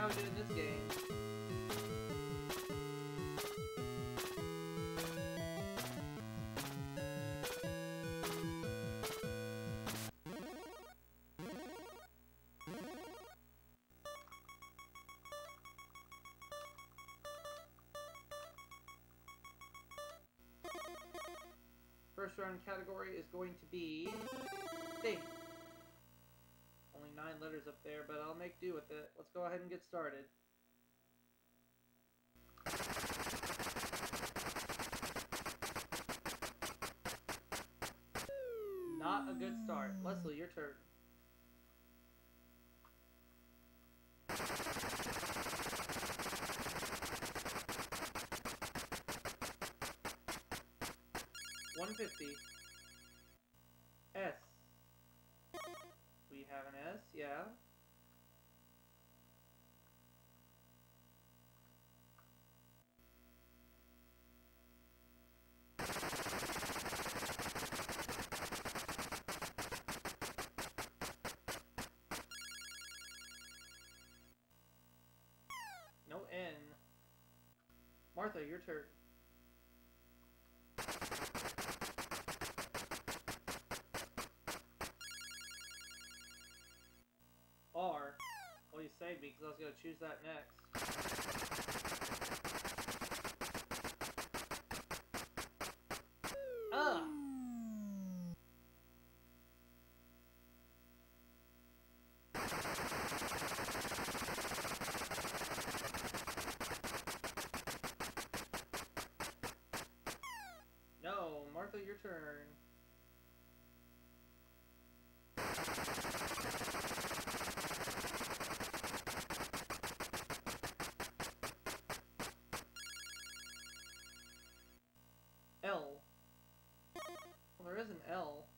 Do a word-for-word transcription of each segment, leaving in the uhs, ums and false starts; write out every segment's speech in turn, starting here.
how we do in this game. First round category is going to be state. Only nine letters up there, but I'll make do with it. Let's go ahead and get started. Not a good start. Leslie, your turn. one fifty. S. We have an S, yeah. No N. Martha, your turn. R. Well, you saved me because I was going to choose that next. Ugh! No, Martha, your turn. L. Well, there is an L.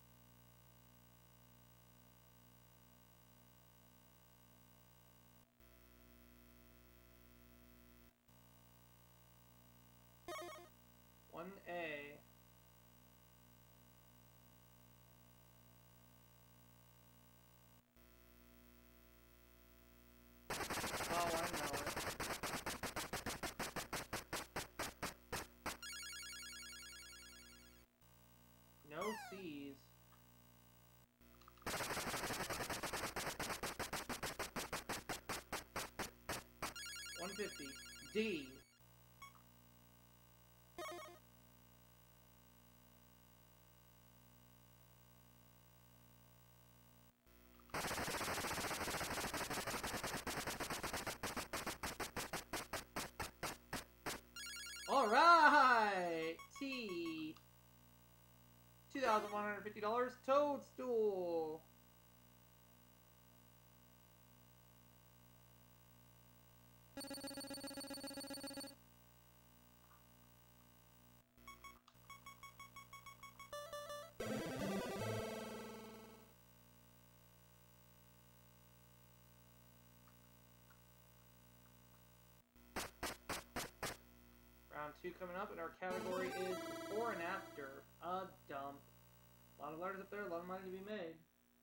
One A. Oh, I know it. No C's. one fifty. D. Alright! T. two thousand one hundred fifty dollars Toadstool. Round two coming up, and our category is before and after. A dump. A lot of letters up there, a lot of money to be made.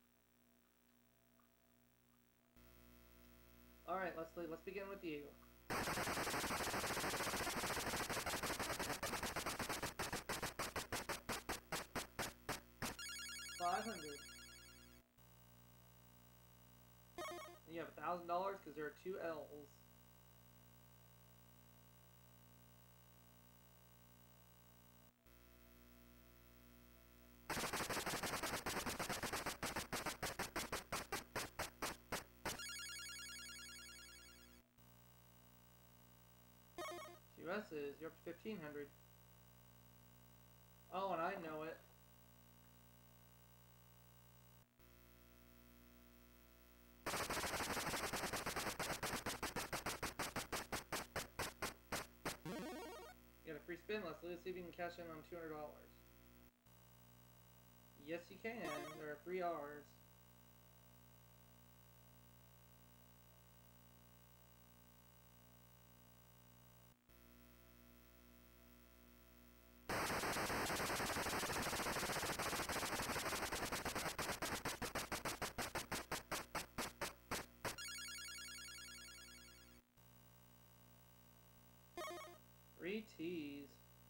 Alright, Leslie, let's begin with you. Five hundred. You have a thousand dollars because there are two L's. Two S's, you're up to fifteen hundred. Oh, and I know it. You got a free spin, Leslie. Let's see if you can cash in on two hundred dollars. Yes, you can. There are three R's. Three T's.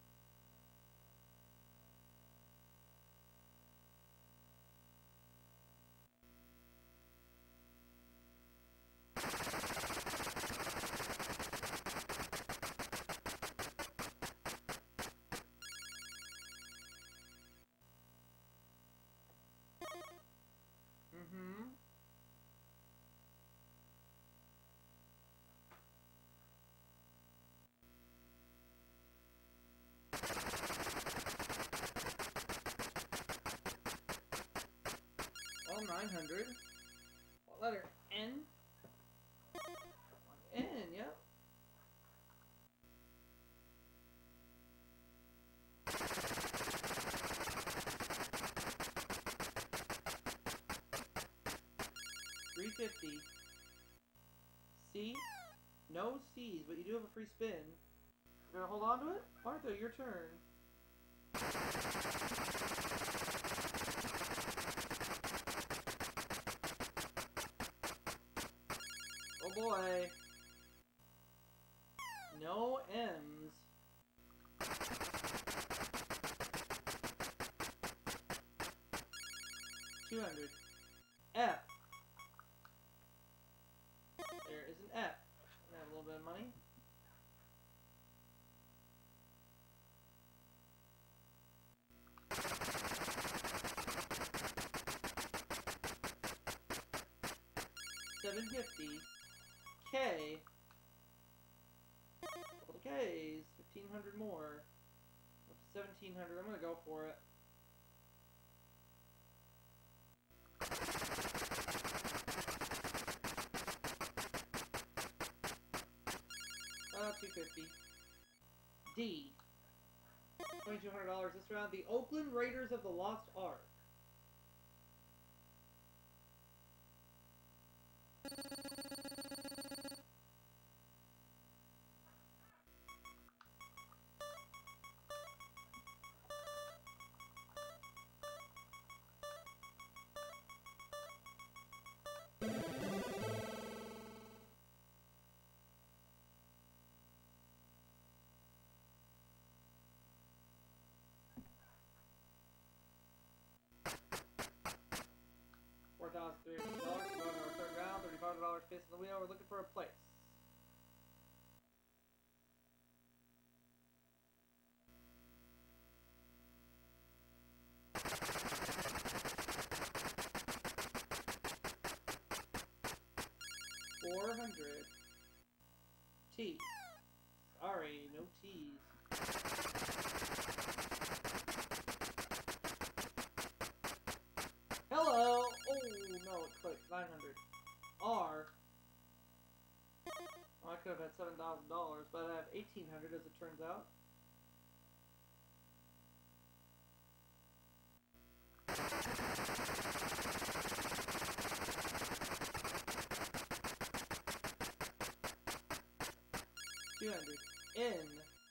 Mm-hmm. Well, nine hundred. What letter? N? N, yep. three fifty. C? No C's, but you do have a free spin. You're gonna hold on to it? Martha, your turn. Oh boy. No M's. two hundred. F. There is an F. I have a little bit of money. seven fifty. K. Couple of K's. fifteen hundred more. Up to seventeen hundred. I'm gonna go for it. Uh, two fifty. D. twenty-two hundred dollars this round. The Oakland Raiders of the Lost Ark. four thousand three hundred dollars. We're going to our third round. thirty-five dollars facing the wheel. We're looking for a place. four hundred. T. Sorry, no T's. Hello! Oh, no, it clicked. nine hundred. R. Oh, I could have had seven thousand dollars, but I have eighteen hundred as it turns out. two hundred. N.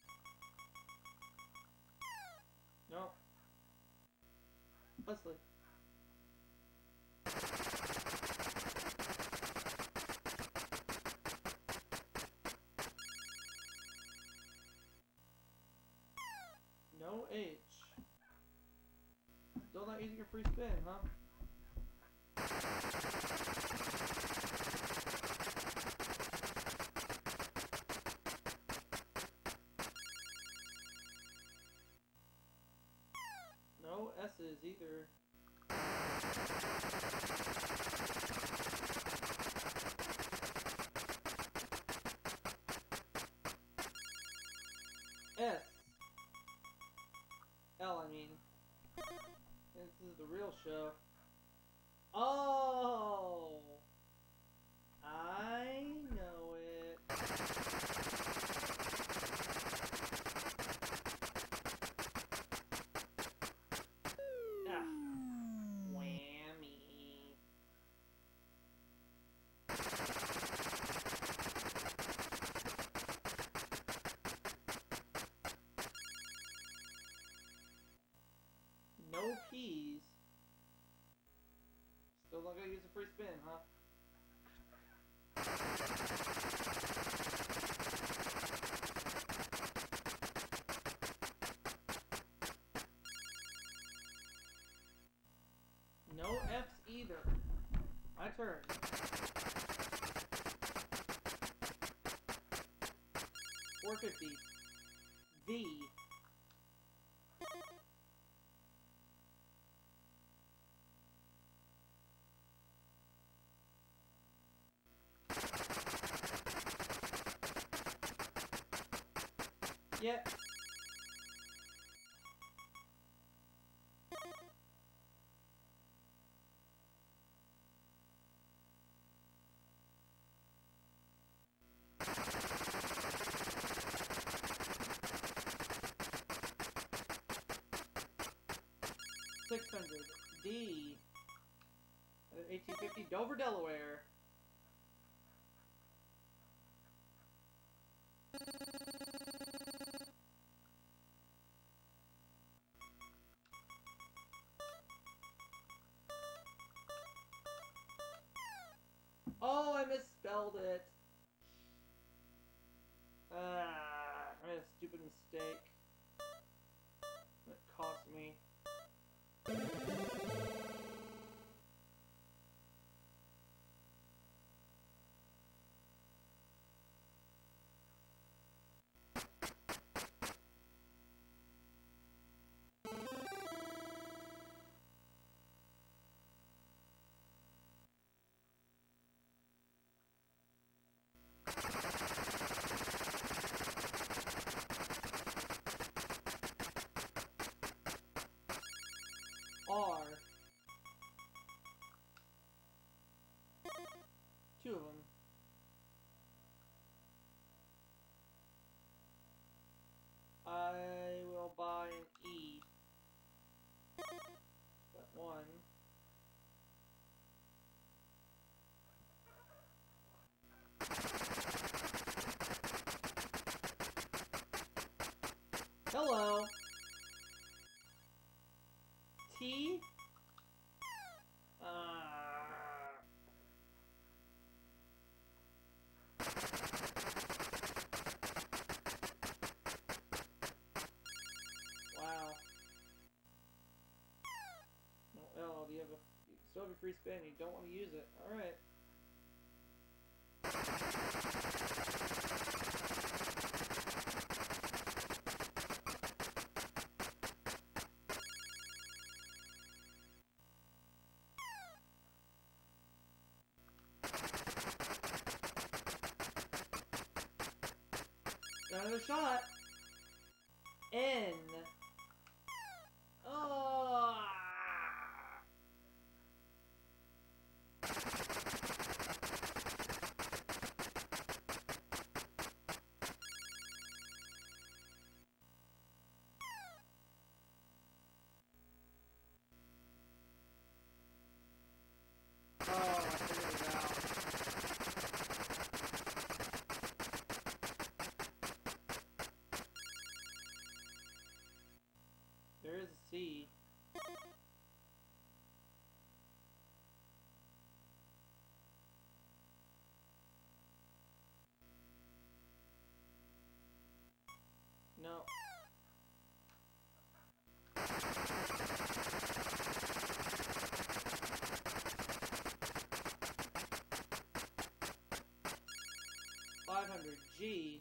No. Leslie. No H. Still not using your free spin, huh? No S's either. S. L, I mean. This is the real show. Oh! I know it. Ah. Whammy. No P's. Still not gonna use a free spin, huh? No F's either. My turn. four fifty. V. Yeah. six hundred. D. eighteen fifty. Dover, Delaware. Oh, I misspelled it. Ah, I made a stupid mistake. It cost me. R. Two of them. I will buy an E. That one. Hello. T. Uh. Wow. No L. Do you have a? You still have a free spin. You don't want to use it. All right. Got another shot. N. Oh. Oh, I figured it out. There is a C. No. Five hundred G.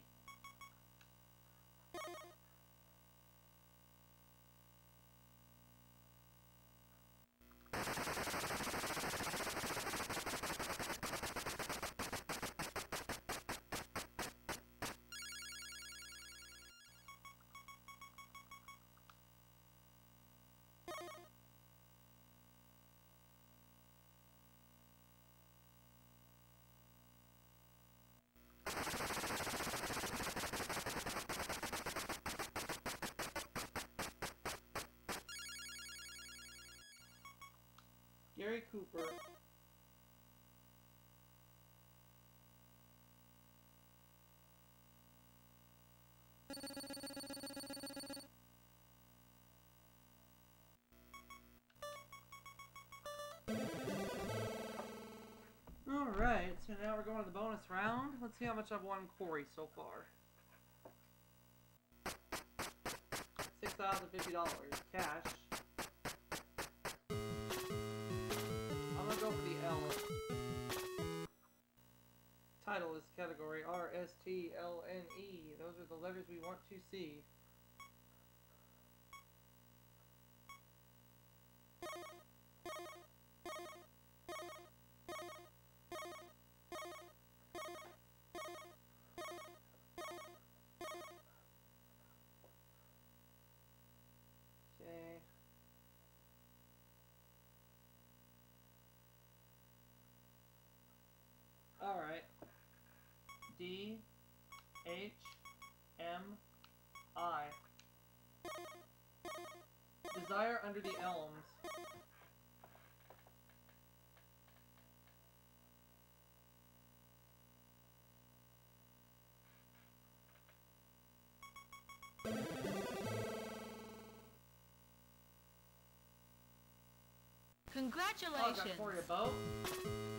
Gary Cooper. Alright, so now we're going to the bonus round. Let's see how much I've won Corey so far. six thousand fifty dollars cash. title is category R, S, T, L, N, E. Those are the letters we want to see. Okay. Alright. D, H, M, I. Desire under the elms. Congratulations! Oh, I got for you, Bo.